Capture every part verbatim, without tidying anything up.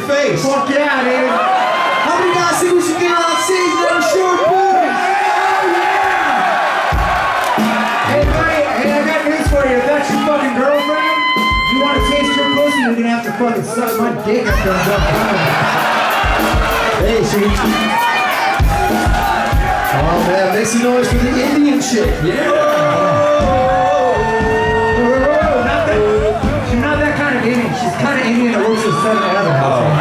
face. Fuck yeah, dude. How many guys think we should get on stage and have a short booties? Hey, buddy, hey, I got news for you. If that's your fucking girlfriend, if you want to taste your pussy, you're gonna have to fucking suck my dick if it comes up. Hey, she. Oh man, make some noise for the Indian chick. Yeah. Not that, she's not that kind of Indian. She's kind of Indian that works with seven other houses.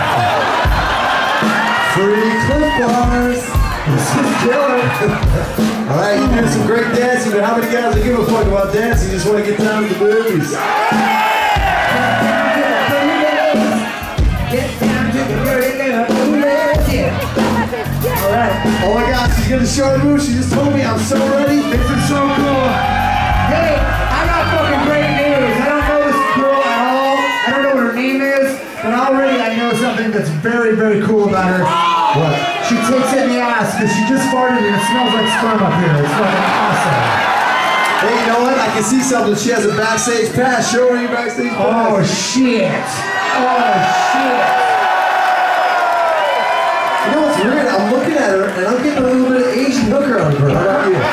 Free clip bars. This is killer. Alright, you did some great dancing, but how many guys will give a fuck about dancing? You just want to get down to the boobies. Get down to the dirty little booty. Alright. Oh my gosh, she's gonna show the move. She just told me I'm so ready. This is so cool. Hey, I got fucking great news. I don't know this girl at all. I don't know what her name is, but already I know something that's very, very cool about her. What? She takes it in the ass because she just farted and it smells like sperm up here. It's fucking awesome. Hey, you know what? I can see something. She has a backstage pass. Show her your backstage pass. Oh shit. Oh shit. You know what's weird? I'm looking at her and I'm getting a little bit of Asian hooker out of her. How about you?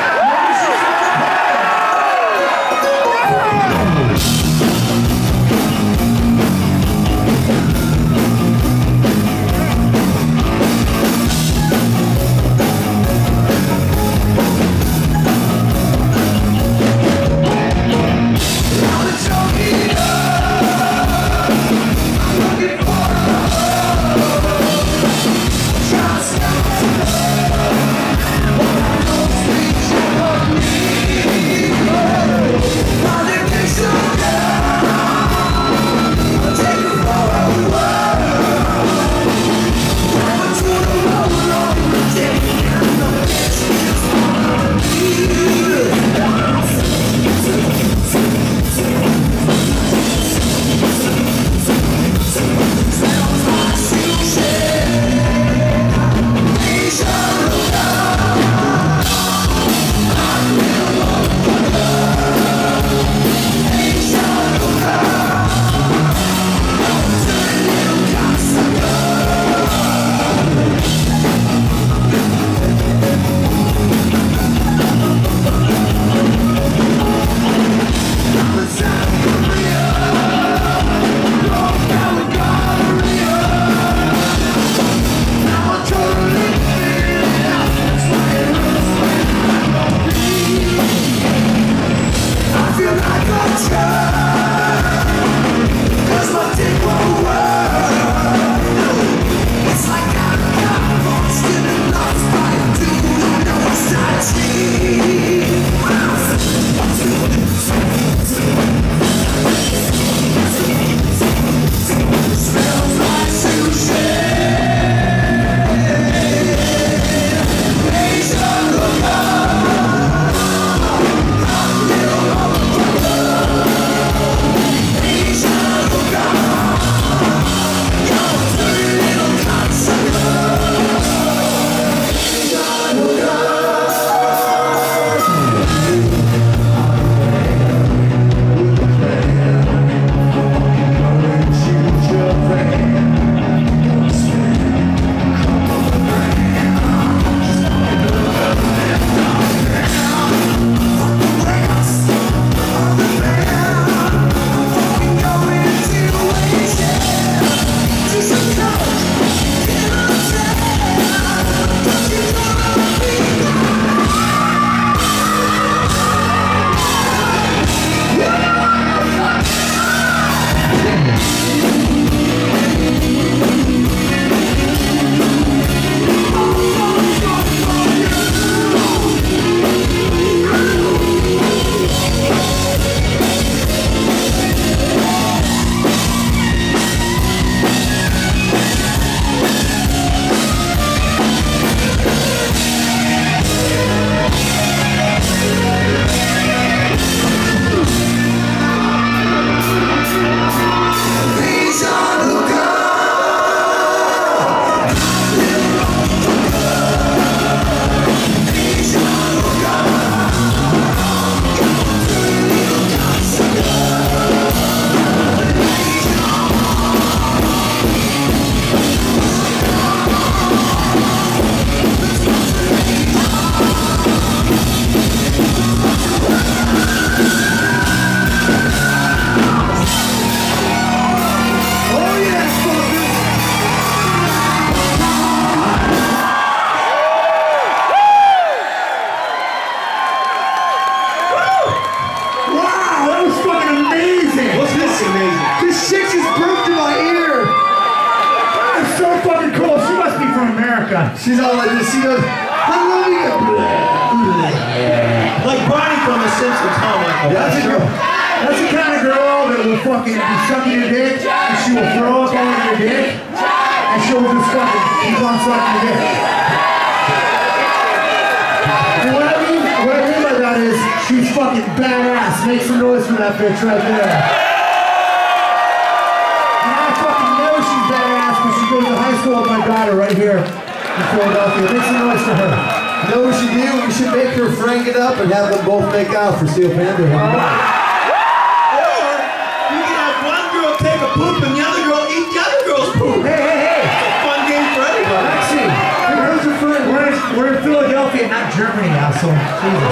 on. She's all like this. She goes, I love you. Like Barney from The Simpsons. Oh my God. That's a girl. That's the kind of girl that will fucking be sucking your dick, and she will throw up all over your dick, and she will just fucking keep on sucking your dick. And what I mean, what I mean by that is, she's fucking badass. Make some noise for that bitch right there. And I fucking know she's badass because she goes to high school with my daughter right here in Philadelphia. Make some noise for her. You know what we should do? We should make her frank it up and have them both make out for Steel Panther. Take a poop and the other girl eat the other girl's poop. Hey, hey, hey! It's a fun game for everybody. Lexi, where's your friend? We're in, we're in Philadelphia, not Germany now, so Jesus.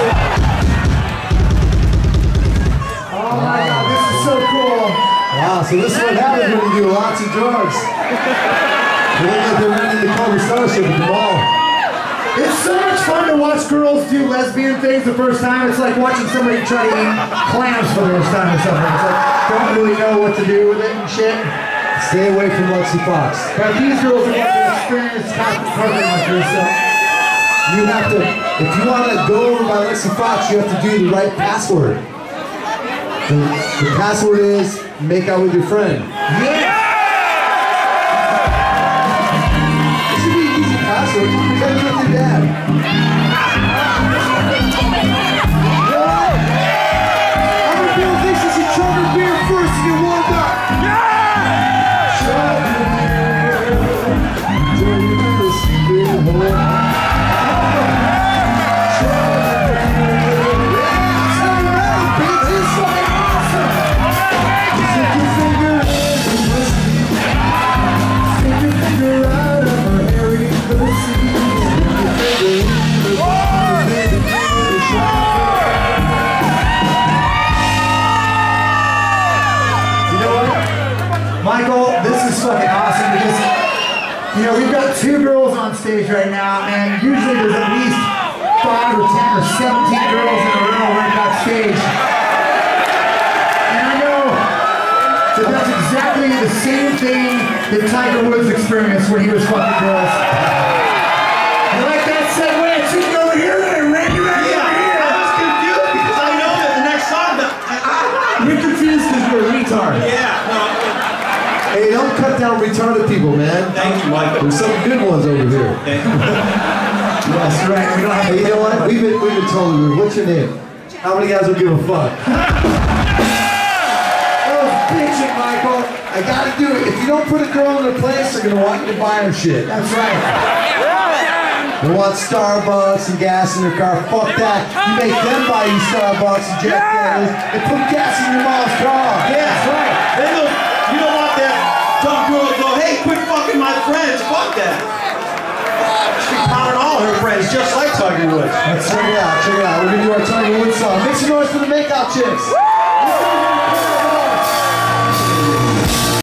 Oh my God, this is so cool. Wow, so this is what happens when you do lots of drugs. They look like they're running the Cobra Starship at the mall. It's so much fun to watch girls do lesbian things the first time. It's like watching somebody try to eat clams for the first time or something. It's like, don't really know what to do with it and shit. Stay away from Lexi Fox. But these girls are going to experience something like this, so. You have to, if you want to go over by Lexi Fox, you have to do the right password. The, the password is, make out with your friend. Yeah! This should be an easy password. You gotta do it with your dad. Michael, this is fucking awesome because, you know, we've got two girls on stage right now, and usually there's at least five or ten or seventeen girls in a row right backstage. And I know that that's exactly the same thing that Tiger Woods experienced when he was fucking girls. You like that segue? It's just over here and Randy right Yeah, over here. I was confused because I know that the next song that You're confused because you're a retard. yeah, no. Hey, don't cut down retarded people, man. Thank you, Michael. There's some good ones over here. Thank you. That's right. We don't have Hey, you know what? We've been, we've been told, what's your name? How many guys will give a fuck? That was bitching, Michael. I gotta do it. If you don't put a girl in their place, they're gonna want you to buy her shit. That's right. They want Starbucks and gas in their car. Fuck that. You make them buy you Starbucks and Jack Daniels and put gas in your mom's car. Yeah, that's right. Then they'll, you don't want that dumb girl to go, hey, quit fucking my friends. Fuck that. She's pounding all her friends just like Tiger Woods. Let's check it out. Check it out. We're gonna do our Tiger Woods song. Make some noise for the makeout chicks.